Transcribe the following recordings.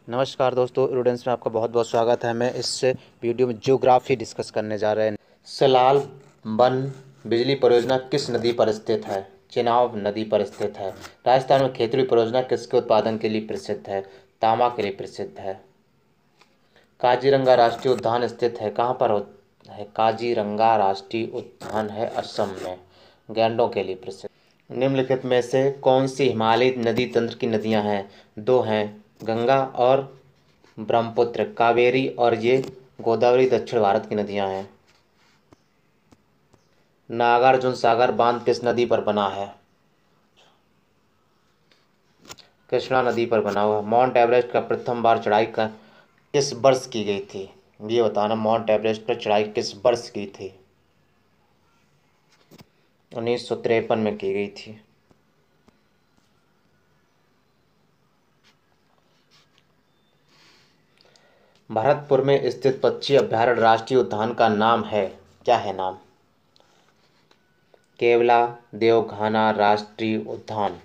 नमस्कार दोस्तों, एरोडेंस में आपका बहुत बहुत स्वागत है। मैं इस वीडियो में ज्योग्राफी डिस्कस करने जा रहे हैं। सलाल वन बिजली परियोजना किस नदी पर स्थित है? चेनाब नदी पर स्थित है। राजस्थान में खेतड़ी परियोजना किसके उत्पादन के लिए प्रसिद्ध है? तांबा के लिए प्रसिद्ध है। काजीरंगा राष्ट्रीय उद्यान स्थित है कहाँ पर है? काजीरंगा राष्ट्रीय उद्यान है असम में, गैंडों के लिए प्रसिद्ध। निम्नलिखित में से कौन सी हिमालयी नदी तंत्र की नदियां हैं? दो हैं, गंगा और ब्रह्मपुत्र। कावेरी और ये गोदावरी दक्षिण भारत की नदियां हैं। नागार्जुन सागर बांध किस नदी पर बना है? कृष्णा नदी पर बना हुआ। माउंट एवरेस्ट का प्रथम बार चढ़ाई किस वर्ष की गई थी? ये बताना, माउंट एवरेस्ट पर चढ़ाई किस वर्ष की थी? 1953 में की गई थी। भरतपुर में स्थित पक्षी अभयारण्य राष्ट्रीय उद्यान का नाम है, क्या है नाम? केवला देवघाना राष्ट्रीय उद्यान।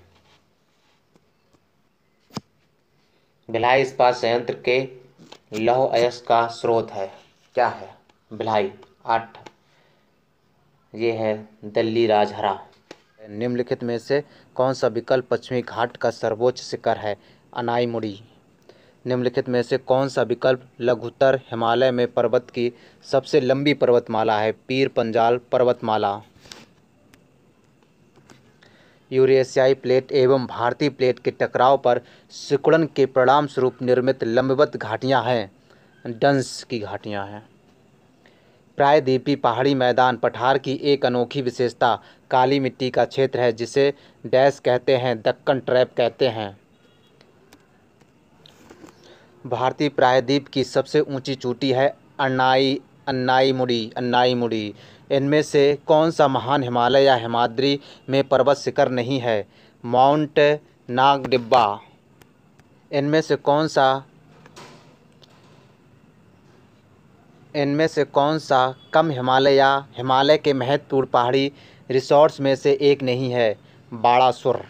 भिलाई इस्पात संयंत्र के लौह अयस्क का स्रोत है, क्या है? भिलाई 8। ये है दिल्ली राजहरा। निम्नलिखित में से कौन सा विकल्प पश्चिमी घाट का सर्वोच्च शिखर है? अनाईमुड़ी। निम्नलिखित में से कौन सा विकल्प लघुत्तर हिमालय में पर्वत की सबसे लंबी पर्वतमाला है? पीर पंजाल पर्वतमाला। यूरेशियाई प्लेट एवं भारतीय प्लेट के टकराव पर सिकुड़न के परिणाम स्वरूप निर्मित लंबवत घाटियां हैं, डंस की घाटियां हैं। प्रायद्वीपीय पहाड़ी मैदान पठार की एक अनोखी विशेषता काली मिट्टी का क्षेत्र है जिसे डैश कहते हैं, दक्कन ट्रैप कहते हैं। भारतीय प्रायद्वीप की सबसे ऊंची चोटी है अन्नाईमुड़ी। इनमें से कौन सा महान हिमालय या हिमाद्री में पर्वत शिखर नहीं है? माउंट नागडिब्बा। इनमें से कौन सा कम हिमालय या हिमालय के महत्वपूर्ण पहाड़ी रिसोर्ट्स में से एक नहीं है? बाड़ासुर।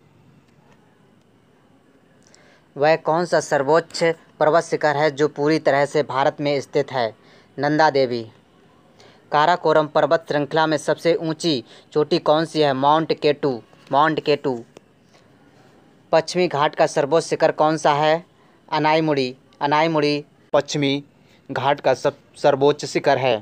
वह कौन सा सर्वोच्च पर्वत शिखर है जो पूरी तरह से भारत में स्थित है? नंदा देवी। काराकोरम पर्वत श्रृंखला में सबसे ऊंची चोटी कौन सी है? Mount K two. पश्चिमी घाट का सर्वोच्च शिखर कौन सा है? अनाईमुड़ी पश्चिमी घाट का सर्वोच्च शिखर है।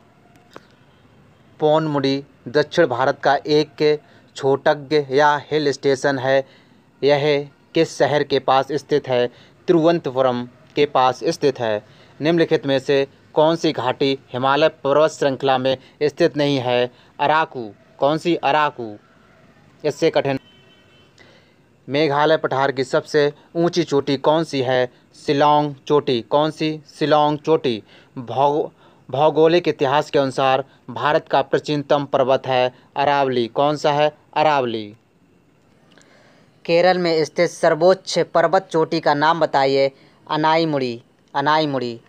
पौनमुड़ी दक्षिण भारत का एक छोटज्ञ या हिल स्टेशन है। यह किस शहर के पास स्थित है? तिरुवनंतपुरम के पास स्थित है। निम्नलिखित में से कौन सी घाटी हिमालय पर्वत श्रृंखला में स्थित नहीं है? अराकू। कौन सी? अराकू। इससे कठिन। मेघालय पठार की सबसे ऊंची चोटी कौन सी है? शिलांग चोटी। कौन सी? शिलांग चोटी। भौगोलिक इतिहास के अनुसार भारत का प्राचीनतम पर्वत है अरावली। कौन सा है? अरावली। केरल में स्थित सर्वोच्च पर्वत चोटी का नाम बताइए। अनाईमुड़ी।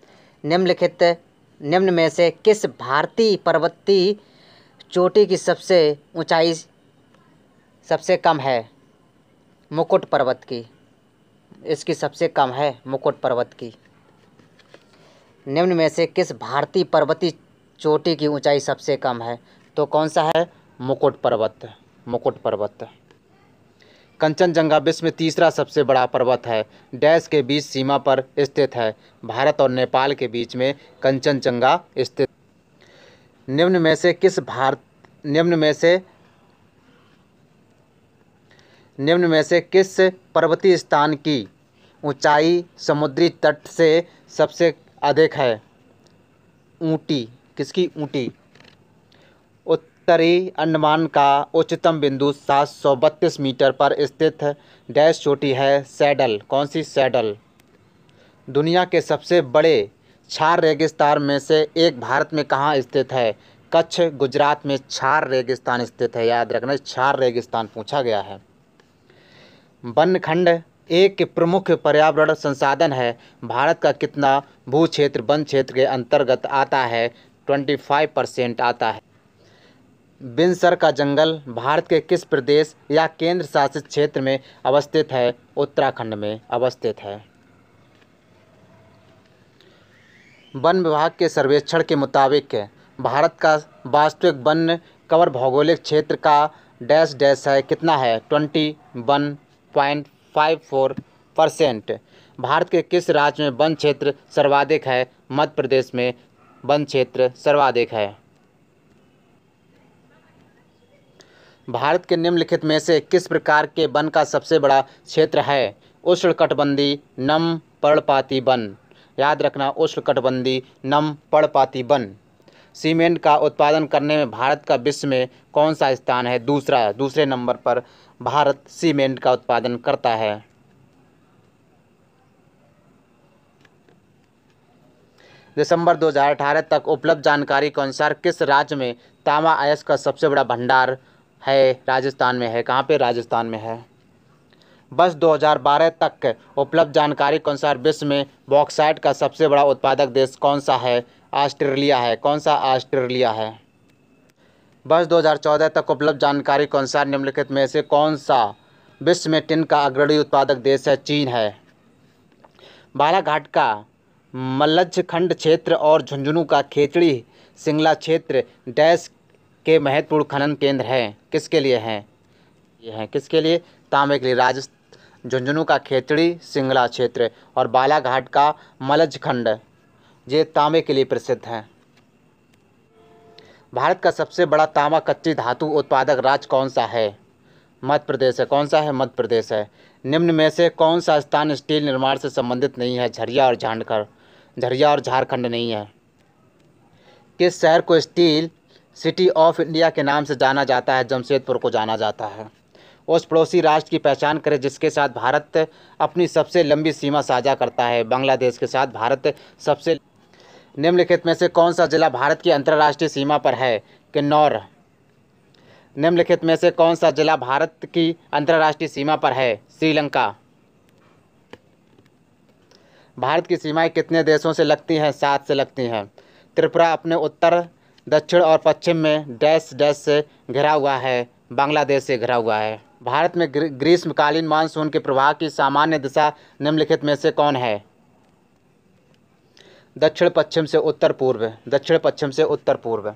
निम्न में से किस भारतीय पर्वतीय चोटी की सबसे ऊंचाई सबसे कम है? मुकुट पर्वत की। इसकी सबसे कम है मुकुट पर्वत की। निम्न में से किस भारतीय पर्वतीय चोटी की ऊंचाई सबसे कम है? तो कौन सा है? मुकुट पर्वत। कंचनजंगा विश्व में तीसरा सबसे बड़ा पर्वत है। डैश के बीच सीमा पर स्थित है। भारत और नेपाल के बीच में कंचनजंगा स्थित। निम्न में से किस पर्वतीय स्थान की ऊंचाई समुद्री तट से सबसे अधिक है? ऊटी। किसकी? ऊटी। उत्तरी अंडमान का उच्चतम बिंदु 732 मीटर पर स्थित डैश चोटी है सैडल। कौन सी? सैडल। दुनिया के सबसे बड़े क्षार रेगिस्तान में से एक भारत में कहाँ स्थित है? कच्छ, गुजरात में क्षार रेगिस्तान स्थित है। याद रखना, क्षार रेगिस्तान पूछा गया है। वनखंड एक प्रमुख पर्यावरण संसाधन है। भारत का कितना भू क्षेत्र वन क्षेत्र के अंतर्गत आता है? 25% आता है। बिनसर का जंगल भारत के किस प्रदेश या केंद्र शासित क्षेत्र में अवस्थित है? उत्तराखंड में अवस्थित है। वन विभाग के सर्वेक्षण के मुताबिक भारत का वास्तविक वन कवर भौगोलिक क्षेत्र का डैश डैश है, कितना है 21.54%। भारत के किस राज्य में वन क्षेत्र सर्वाधिक है? मध्य प्रदेश में वन क्षेत्र सर्वाधिक है। भारत के निम्नलिखित में से किस प्रकार के वन का सबसे बड़ा क्षेत्र है? उष्णकटिबंधीय नम पर्णपाती वन। याद रखना, उष्णकटिबंधीय नम पर्णपाती वन। सीमेंट का उत्पादन करने में भारत का विश्व में कौन सा स्थान है? दूसरे नंबर पर भारत सीमेंट का उत्पादन करता है। दिसंबर 2018 तक उपलब्ध जानकारी के अनुसार किस राज्य में तांबा अयस्क का सबसे बड़ा भंडार है? राजस्थान में है। कहाँ पे? राजस्थान में है। वर्ष 2012 तक उपलब्ध जानकारी के अनुसार विश्व में बॉक्साइट का सबसे बड़ा उत्पादक देश कौन सा है? ऑस्ट्रेलिया है। कौन सा? ऑस्ट्रेलिया है। वर्ष 2014 तक उपलब्ध जानकारी के अनुसार निम्नलिखित में से कौन सा विश्व में टिन का अग्रणी उत्पादक देश है? चीन है। बालाघाट का मल्लखंड क्षेत्र और झुंझुनू का खेतड़ी सिंगला क्षेत्र डैश के महत्वपूर्ण खनन केंद्र हैं। किसके लिए हैं? ये हैं किसके लिए? तांबे के लिए। झुंझुनू का खेतड़ी सिंगला क्षेत्र और बालाघाट का मल्लखंड ये तांबे के लिए प्रसिद्ध हैं। भारत का सबसे बड़ा तांबा कच्ची धातु उत्पादक राज्य कौन सा है? मध्य प्रदेश है। कौन सा है? मध्य प्रदेश है। निम्न में से कौन सा स्थान स्टील निर्माण से संबंधित नहीं है? झरिया और झारखंड नहीं है। किस शहर को स्टील सिटी ऑफ इंडिया के नाम से जाना जाता है? जमशेदपुर को जाना जाता है। उस पड़ोसी राष्ट्र की पहचान करें जिसके साथ भारत अपनी सबसे लंबी सीमा साझा करता है। बांग्लादेश के साथ भारत सबसे। निम्नलिखित में से कौन सा जिला भारत की अंतर्राष्ट्रीय सीमा पर है? किन्नौर। निम्नलिखित में से कौन सा जिला भारत की अंतर्राष्ट्रीय सीमा पर है? श्रीलंका। भारत की सीमाएं कितने देशों से लगती हैं? 7 से लगती हैं। त्रिपुरा अपने उत्तर, दक्षिण और पश्चिम में डैश डैश से घिरा हुआ है। बांग्लादेश से घिरा हुआ है। भारत में ग्रीष्मकालीन मानसून के प्रवाह की सामान्य दिशा निम्नलिखित में से कौन है? दक्षिण पश्चिम से उत्तर पूर्व। दक्षिण पश्चिम से उत्तर पूर्व।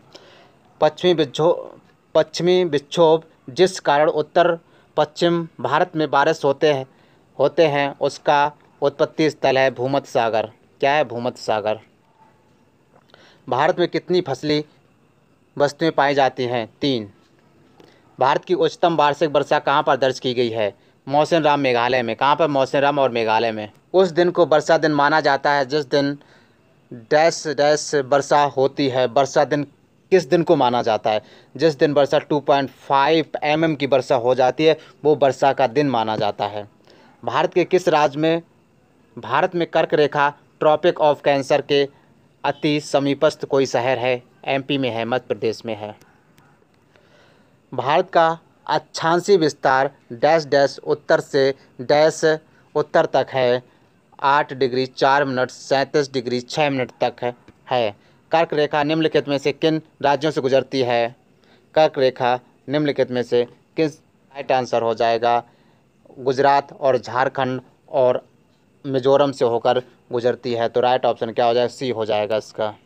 पश्चिमी विक्षोभ जिस कारण उत्तर पश्चिम भारत में बारिश होते हैं उसका उत्पत्ति स्थल है भूमध्य सागर। क्या है? भूमध्य सागर। भारत में कितनी फसली वस्तुएं पाई जाती हैं? 3। भारत की उच्चतम वार्षिक वर्षा कहाँ पर दर्ज की गई है? मौसिनराम, मेघालय में। कहाँ पर? मौसिनराम और मेघालय में। उस दिन को वर्षा दिन माना जाता है जिस दिन डैश डैश वर्षा होती है। वर्षा दिन किस दिन को माना जाता है? जिस दिन वर्षा 2.5 mm की वर्षा हो जाती है वो वर्षा का दिन माना जाता है। भारत के किस राज्य में भारत में कर्क रेखा ट्रॉपिक ऑफ कैंसर के अति समीपस्थ कोई शहर है? MP में है। मध्य प्रदेश में है। भारत का अक्षांशीय विस्तार डैश डैश उत्तर से डैश उत्तर तक है 8 डिग्री 4 मिनट 37 डिग्री 6 मिनट तक है। कर्क रेखा निम्नलिखित में से किन राज्यों से गुजरती है? कर्क रेखा निम्नलिखित में से किस? राइट आंसर हो जाएगा गुजरात और झारखंड और मिजोरम से होकर गुजरती है। तो राइट ऑप्शन क्या हो जाएगा? C हो जाएगा इसका।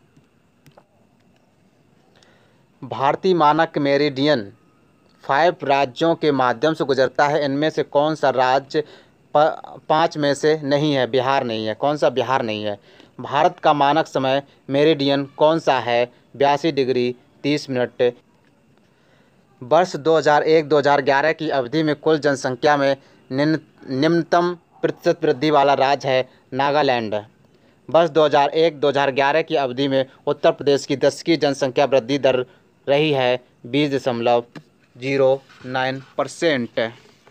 भारतीय मानक मेरिडियन 5 राज्यों के माध्यम से गुजरता है। इनमें से कौन सा राज्य 5 में से नहीं है? बिहार नहीं है। कौन सा? बिहार नहीं है। भारत का मानक समय मेरिडियन कौन सा है? 82 डिग्री 30 मिनट। वर्ष 2001-2011 की अवधि में कुल जनसंख्या में निम्नतम प्रतिशत वृद्धि वाला राज्य है नागालैंड। वर्ष 2001-2011 की अवधि में उत्तर प्रदेश की 10वीं जनसंख्या वृद्धि दर रही है 20.09%।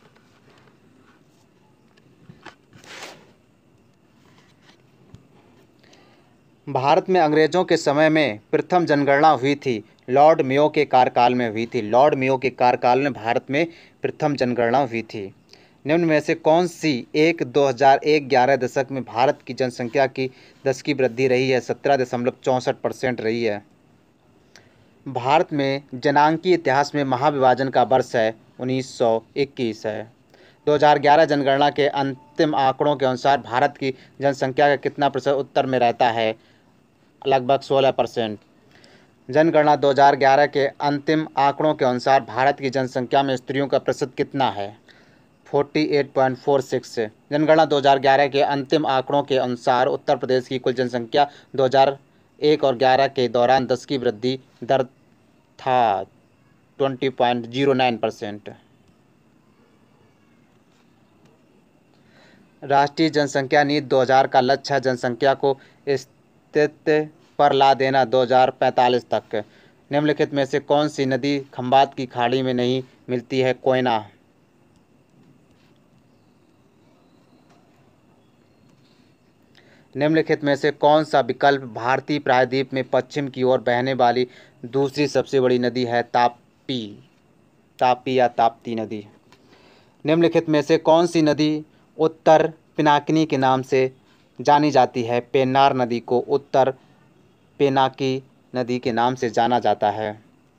भारत में अंग्रेज़ों के समय में प्रथम जनगणना हुई थी। लॉर्ड मेयो के कार्यकाल में हुई थी। लॉर्ड मेयो के कार्यकाल में भारत में प्रथम जनगणना हुई थी। निम्न में से कौन सी 2001-11 दशक में भारत की जनसंख्या की 10वीं वृद्धि रही है? 17.64% रही है। भारत में जनांकीय इतिहास में महाविभाजन का वर्ष है 1921 है। 2011 जनगणना के अंतिम आंकड़ों के अनुसार भारत की जनसंख्या का कितना प्रतिशत उत्तर में रहता है? लगभग 16%। जनगणना 2011 के अंतिम आंकड़ों के अनुसार भारत की जनसंख्या में स्त्रियों का प्रतिशत कितना है? 48.46। जनगणना 2011 के अंतिम आंकड़ों के अनुसार उत्तर प्रदेश की कुल जनसंख्या 2001 और 11 के दौरान 10 की वृद्धि दर था 20.09%। राष्ट्रीय जनसंख्या नीति 2000 का लक्ष्य है जनसंख्या को स्थिति पर ला देना 2045 तक। निम्नलिखित में से कौन सी नदी खंबात की खाड़ी में नहीं मिलती है? कोयना। निम्नलिखित में से कौन सा विकल्प भारतीय प्रायद्वीप में पश्चिम की ओर बहने वाली दूसरी सबसे बड़ी नदी है? तापी या ताप्ती नदी। निम्नलिखित में से कौन सी नदी उत्तर पिनाकिनी के नाम से जानी जाती है? पेन्नार नदी को उत्तर पिनाकी नदी के नाम से जाना जाता है।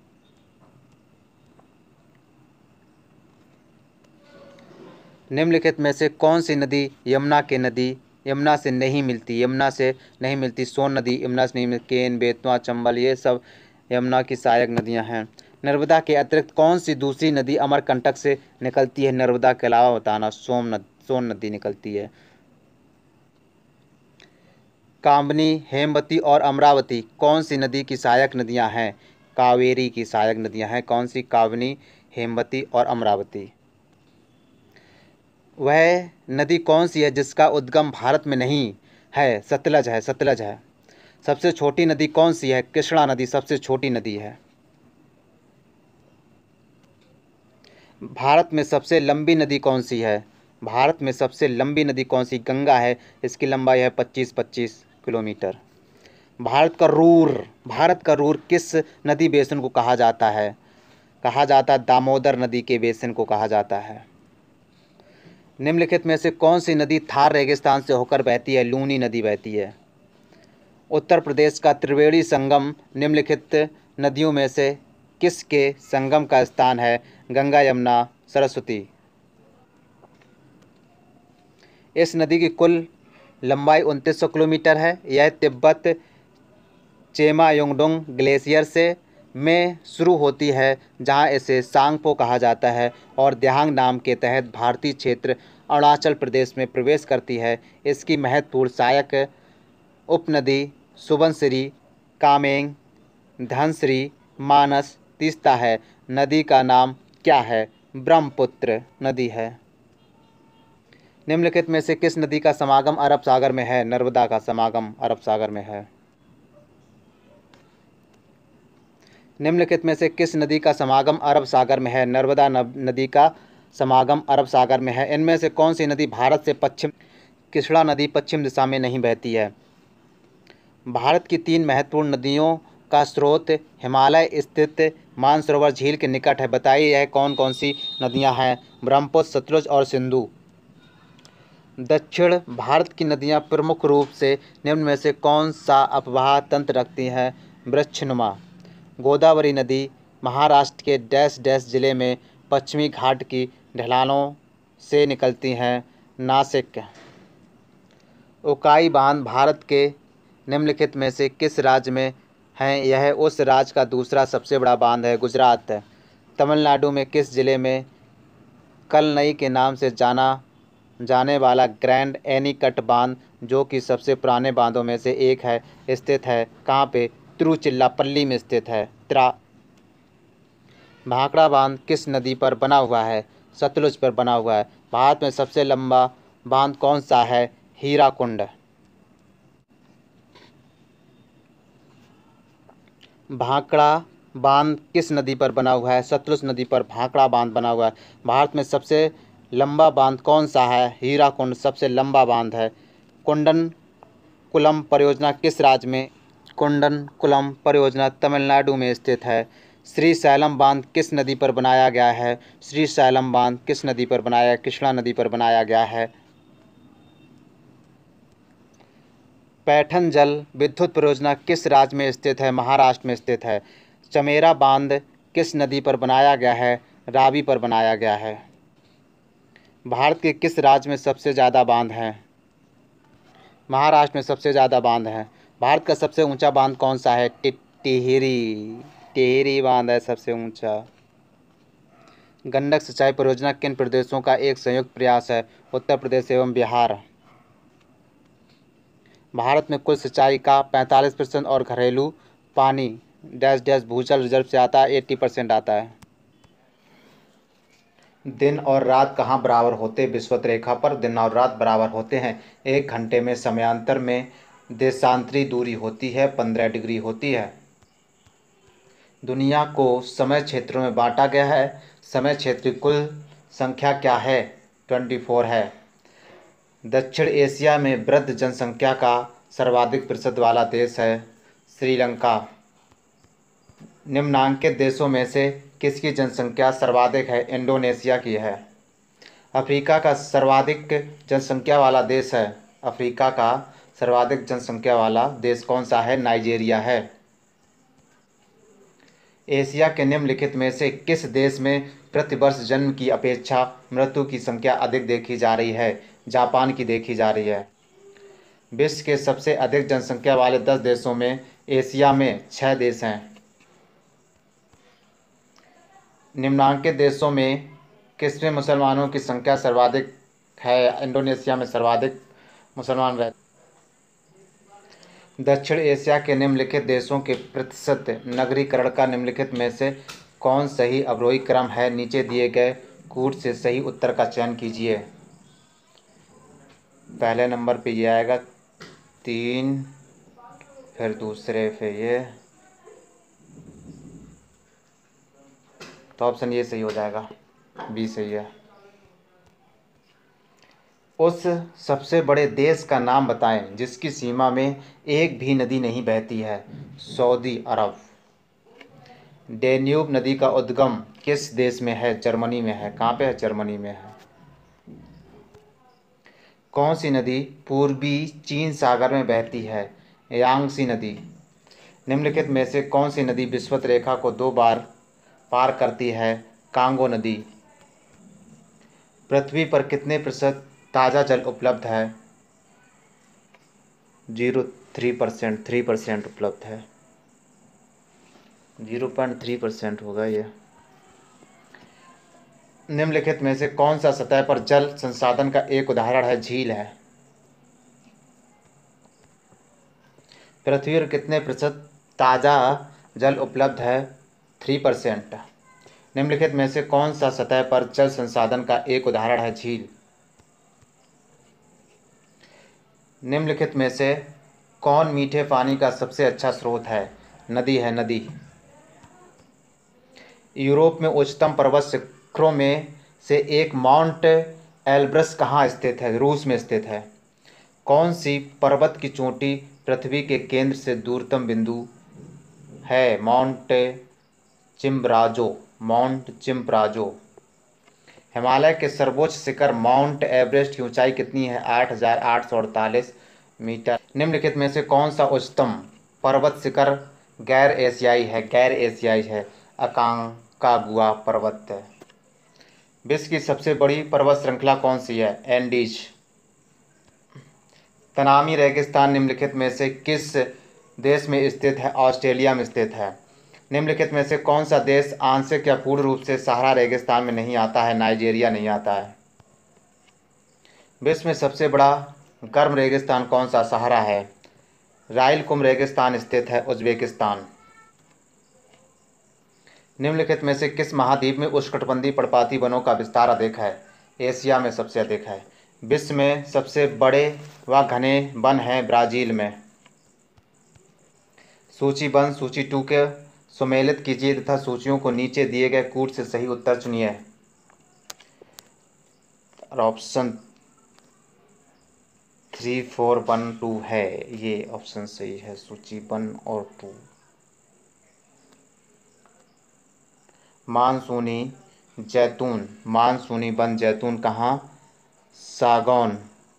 निम्नलिखित में से कौन सी नदी यमुना से नहीं मिलती? सोन नदी यमुना से नहीं मिलती। केन, बेतवा, चंबल ये सब यमुना की सहायक नदियां हैं। नर्मदा के अतिरिक्त कौन सी दूसरी नदी अमरकंटक से निकलती है? नर्मदा के अलावा बताना। सोन नदी निकलती है। कामनी, हेमवती और अमरावती कौन सी नदी की सहायक नदियां हैं? कावेरी की सहायक नदियां हैं। कौन सी? कामनी, हेमवती और अमरावती। वह नदी कौन सी है जिसका उद्गम भारत में नहीं है? सतलज है। सबसे छोटी नदी कौन सी है? कृष्णा नदी सबसे छोटी नदी है। भारत में सबसे लंबी नदी कौन सी है? भारत में सबसे लंबी नदी कौन सी? गंगा है। इसकी लंबाई है 25 किलोमीटर। भारत का रूर किस नदी बेसिन को कहा जाता है? दामोदर नदी के बेसिन को कहा जाता है। निम्नलिखित में से कौन सी नदी थार रेगिस्तान से होकर बहती है? लूनी नदी बहती है। उत्तर प्रदेश का त्रिवेणी संगम निम्नलिखित नदियों में से किसके संगम का स्थान है? गंगा, यमुना, सरस्वती। इस नदी की कुल लंबाई 2900 किलोमीटर है। यह तिब्बत चेमायोंगडोंग ग्लेशियर से में शुरू होती है जहां इसे सांगपो कहा जाता है और दियांग नाम के तहत भारतीय क्षेत्र अरुणाचल प्रदेश में प्रवेश करती है। इसकी महत्वपूर्ण सहायक उपनदी सुबनसिरी, कामेंग, धनसिरी, मानस, तीस्ता है। नदी का नाम क्या है? ब्रह्मपुत्र नदी है। निम्नलिखित में से किस नदी का समागम अरब सागर में है? नर्मदा का समागम अरब सागर में है। निम्नलिखित में से किस नदी का समागम अरब सागर में है? नर्मदा नदी का समागम अरब सागर में है। इनमें से कौन सी नदी भारत से पश्चिम? कृष्णा नदी पश्चिम दिशा में नहीं बहती है। भारत की 3 महत्वपूर्ण नदियों का स्रोत हिमालय स्थित मानसरोवर झील के निकट है। बताइए यह कौन कौन सी नदियां हैं? ब्रह्मपुत्र, सतलुज और सिंधु। दक्षिण भारत की नदियां प्रमुख रूप से निम्न में से कौन सा अपवाह तंत्र रखती हैं? वृक्षनुमा। गोदावरी नदी महाराष्ट्र के डैश डैश जिले में पश्चिमी घाट की ढलानों से निकलती हैं। नासिक। उकाई बांध भारत के निम्नलिखित में से किस राज्य में है? यह उस राज्य का दूसरा सबसे बड़ा बांध है। गुजरात। तमिलनाडु में किस जिले में कलनई के नाम से जाने वाला ग्रैंड एनीकट बांध, जो कि सबसे पुराने बांधों में से एक है, स्थित है? कहाँ पे? तिरुचिरापल्ली में स्थित है। भाखड़ा बांध किस नदी पर बना हुआ है? सतलुज पर बना हुआ है। भारत में सबसे लंबा बांध कौन सा है? हीराकुंड। भाखड़ा बांध किस नदी पर बना हुआ है? सतलुज नदी पर भाखड़ा बांध बना हुआ है। भारत में सबसे लंबा बांध कौन सा है? हीराकुंड सबसे लंबा बांध है। कुंडनकुलम परियोजना किस राज्य में? कुंडनकुलम परियोजना तमिलनाडु में स्थित है। श्रीशैलम बांध किस नदी पर बनाया गया है? श्रीशैलम बांध किस नदी पर बनाया है? कृष्णा नदी पर बनाया गया है। पैठन जल विद्युत परियोजना किस राज्य में स्थित है? महाराष्ट्र में स्थित है। चमेरा बांध किस नदी पर बनाया गया है? रावी पर बनाया गया है। भारत के किस राज्य में सबसे ज़्यादा बांध हैं? महाराष्ट्र में सबसे ज़्यादा बांध हैं। भारत का सबसे ऊंचा बांध कौन सा है? टिहरी। टिहरी बांध है सबसे ऊंचा। गंडक सिंचाई परियोजना किन प्रदेशों का एक संयुक्त प्रयास है? उत्तर प्रदेश एवं बिहार। भारत में कुल सिंचाई का 45% और घरेलू पानी डैश डैश भूजल रिजर्व से आता है, 80% आता है। दिन और रात कहाँ बराबर होते? विषुवत रेखा पर दिन और रात बराबर होते हैं। 1 घंटे में समयांतर में देशांतरी दूरी होती है 15 डिग्री होती है। दुनिया को समय क्षेत्रों में बांटा गया है। समय क्षेत्र की कुल संख्या क्या है? 24 है। दक्षिण एशिया में वृद्ध जनसंख्या का सर्वाधिक प्रतिशत वाला देश है श्रीलंका। निम्नांकित देशों में से किसकी जनसंख्या सर्वाधिक है? इंडोनेशिया की है। अफ्रीका का सर्वाधिक जनसंख्या वाला देश है। अफ्रीका का सर्वाधिक जनसंख्या वाला देश कौन सा है? नाइजीरिया है। एशिया के निम्नलिखित में से किस देश में प्रतिवर्ष जन्म की अपेक्षा मृत्यु की संख्या अधिक देखी जा रही है? जापान की देखी जा रही है। विश्व के सबसे अधिक जनसंख्या वाले 10 देशों में एशिया में 6 देश हैं। निम्नांकित देशों में किसमें मुसलमानों की संख्या सर्वाधिक है? इंडोनेशिया में सर्वाधिक मुसलमान रहते। दक्षिण एशिया के निम्नलिखित देशों के प्रतिशत नगरीकरण का निम्नलिखित में से कौन सही अवरोही क्रम है? नीचे दिए गए कूट से सही उत्तर का चयन कीजिए। पहले नंबर पे ये आएगा 3, फिर दूसरे पे ये, तो ऑप्शन ये सही हो जाएगा, बी सही है। उस सबसे बड़े देश का नाम बताएं जिसकी सीमा में एक भी नदी नहीं बहती है। सऊदी अरब। डेन्यूब नदी का उद्गम किस देश में है? जर्मनी में है। कहाँ पे है? जर्मनी में है। कौन सी नदी पूर्वी चीन सागर में बहती है? यांगसी नदी। निम्नलिखित में से कौन सी नदी विषुवत रेखा को 2 बार पार करती है? कांगो नदी। पृथ्वी पर कितने प्रतिशत ताज़ा जल उपलब्ध है? 0.3%, 3% उपलब्ध है। 0.3% होगा ये। निम्नलिखित में से कौन सा सतह पर जल संसाधन का एक उदाहरण है? झील है। पृथ्वी पर कितने प्रतिशत ताज़ा जल उपलब्ध है? 3%। निम्नलिखित में से कौन सा सतह पर जल संसाधन का एक उदाहरण है? झील। निम्नलिखित में से कौन मीठे पानी का सबसे अच्छा स्रोत है? नदी है, नदी। यूरोप में उच्चतम पर्वत शिखरों में से एक माउंट एल्ब्रस कहाँ स्थित है? रूस में स्थित है। कौन सी पर्वत की चोटी पृथ्वी के केंद्र से दूरतम बिंदु है? Mount Chimborazo. Mount Chimborazo. Himalaya के सर्वोच्च शिखर माउंट एवरेस्ट की ऊंचाई कितनी है? 8,848 मीटर। निम्नलिखित में से कौन सा उच्चतम पर्वत शिखर गैर एशियाई है? गैर एशियाई है, अकांकागुआ पर्वत है। विश्व की सबसे बड़ी पर्वत श्रृंखला कौन सी है? एंडीज। तनामी रेगिस्तान निम्नलिखित में से किस देश में स्थित है? ऑस्ट्रेलिया में स्थित है। निम्नलिखित में से कौन सा देश आंशिक या पूर्ण रूप से सहारा रेगिस्तान में नहीं आता है? नाइजीरिया नहीं आता है। विश्व में सबसे बड़ा गर्म रेगिस्तान कौन सा? सहारा है। राइलकुम रेगिस्तान स्थित है उज्बेकिस्तान। निम्नलिखित में से किस महाद्वीप में उष्णकटिबंधीय पर्णपाती वनों का विस्तार अधिक है? एशिया में सबसे अधिक है। विश्व में सबसे बड़े व घने वन हैं ब्राज़ील में। सूचीबद्ध सूची 2 के सुमेलित कीजिए तथा सूचियों को नीचे दिए गए कूट से सही उत्तर चुनिए। और ऑप्शन 3, 4, 1, 2 है, ये ऑप्शन सही है, सूची 1 और 2। मानसूनी जैतून, मानसूनी वन जैतून कहाँ? सागौन।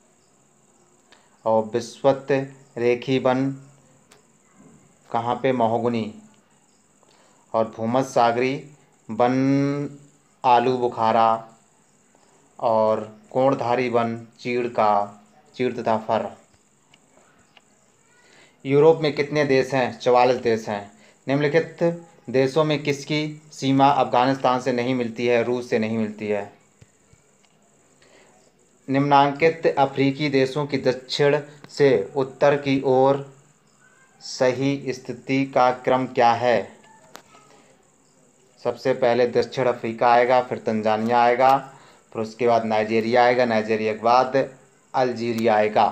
और विषुवत रेखी वन कहाँ पे? महोगनी। और भूमध्य सागरी वन आलू बुखारा। और कोणधारी वन चीड़ तथा फर। यूरोप में कितने देश हैं? 44 देश हैं। निम्नलिखित देशों में किसकी सीमा अफगानिस्तान से नहीं मिलती है, रूस से नहीं मिलती है? निम्नांकित अफ्रीकी देशों की दक्षिण से उत्तर की ओर सही स्थिति का क्रम क्या है? सबसे पहले दक्षिण अफ्रीका आएगा, फिर तंजानिया आएगा, फिर उसके बाद नाइजीरिया आएगा, नाइजीरिया के बाद अल्जीरिया आएगा।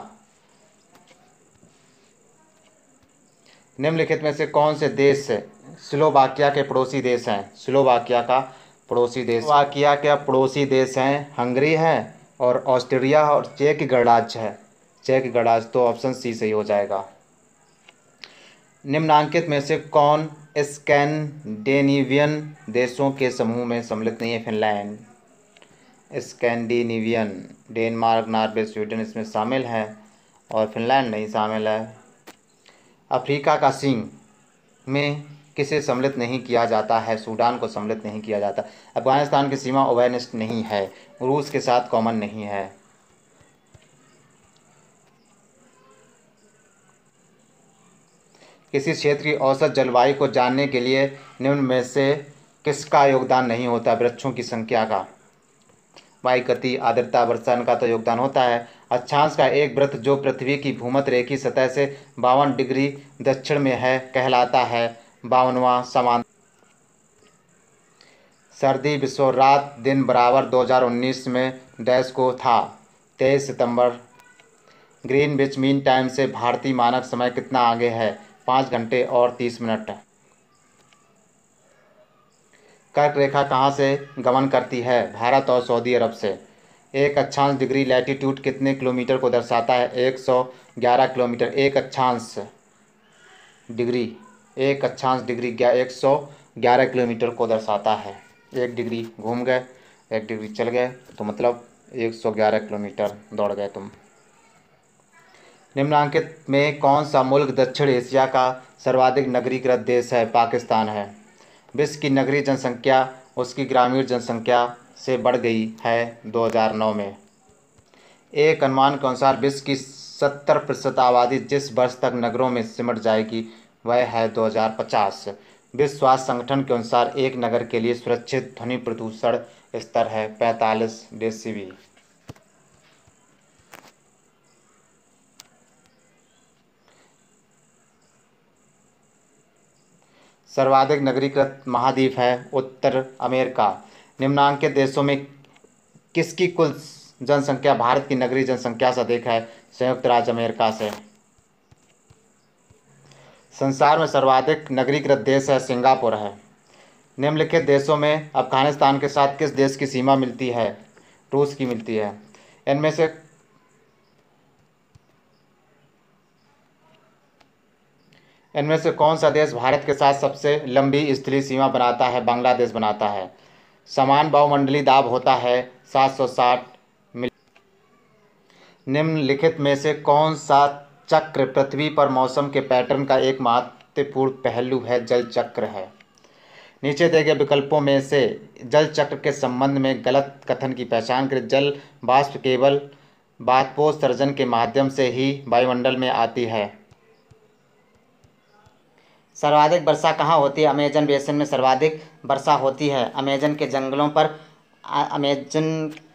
निम्नलिखित में से कौन से देश स्लोवाकिया के पड़ोसी देश हैं? स्लोवाकिया का पड़ोसी देश, स्लोवाकिया के पड़ोसी देश हैं हंगरी है और ऑस्ट्रिया और चेक गणराज्य है। चेक गणराज्य, तो ऑप्शन सी सही हो जाएगा। निम्नांकित में से कौन स्कैंडिनेवियन देशों के समूह में सम्मिलित नहीं है? Finland. Scandinavian, Denmark, Norway, Sweden इसमें शामिल है और फिनलैंड नहीं शामिल है। अफ्रीका का सिंह में किसे सम्मिलित नहीं किया जाता है? सूडान को सम्मिलित नहीं किया जाता। अफगानिस्तान की सीमा उभयनिष्ठ नहीं है, रूस के साथ कॉमन नहीं है। किसी क्षेत्र की औसत जलवायु को जानने के लिए निम्न में से किसका योगदान नहीं होता? वृक्षों की संख्या का, वायु गति, आर्द्रता, वर्षा का तो योगदान होता है। अक्षांश का एक वृत्त जो पृथ्वी की भूमध्य रेखीय सतह से 52 डिग्री दक्षिण में है कहलाता है 52वां समान। सर्दी विश्व रात दिन बराबर 2019 में डैश को था 23 सितंबर। ग्रीनविच मीन टाइम से भारतीय मानक समय कितना आगे है? 5 घंटे और 30 मिनट। कर्क रेखा कहाँ से गमन करती है? भारत और सऊदी अरब से। एक अक्षांश डिग्री लैटीट्यूड कितने किलोमीटर को दर्शाता है? 111 किलोमीटर। एक अक्षांश डिग्री 111 किलोमीटर को दर्शाता है। 1 डिग्री घूम गए, 1 डिग्री चल गए तो मतलब 111 किलोमीटर दौड़ गए तुम। निम्नांकित में कौन सा मुल्क दक्षिण एशिया का सर्वाधिक नगरीकृत देश है? पाकिस्तान है। विश्व की नगरीय जनसंख्या उसकी ग्रामीण जनसंख्या से बढ़ गई है 2009 में। एक अनुमान के अनुसार विश्व की 70% आबादी जिस वर्ष तक नगरों में सिमट जाएगी वह है 2050। विश्व स्वास्थ्य संगठन के अनुसार एक नगर के लिए सुरक्षित ध्वनि प्रदूषण स्तर है 45 डेसिबल। सर्वाधिक नगरीकृत महाद्वीप है उत्तर अमेरिका। निम्नांकित देशों में किसकी कुल जनसंख्या भारत की नगरीय जनसंख्या से अधिक है? संयुक्त राज्य अमेरिका से। संसार में सर्वाधिक नगरीकृत देश है सिंगापुर है। निम्नलिखित देशों में अफगानिस्तान के साथ किस देश की सीमा मिलती है? रूस की मिलती है। इनमें से कौन सा देश भारत के साथ सबसे लंबी स्थलीय सीमा बनाता है? बांग्लादेश बनाता है। समान वायुमंडलीय दाब होता है 760 मिली। निम्नलिखित में से कौन सा चक्र पृथ्वी पर मौसम के पैटर्न का एक महत्वपूर्ण पहलू है? जल चक्र है। नीचे दिए गए विकल्पों में से जल चक्र के संबंध में गलत कथन की पहचान करें। जल वाष्प केवल बाष्पोत्सर्जन के माध्यम से ही वायुमंडल में आती है। सर्वाधिक वर्षा कहाँ होती है? अमेजन बेसिन में सर्वाधिक वर्षा होती है। अमेजन के जंगलों पर अमेजन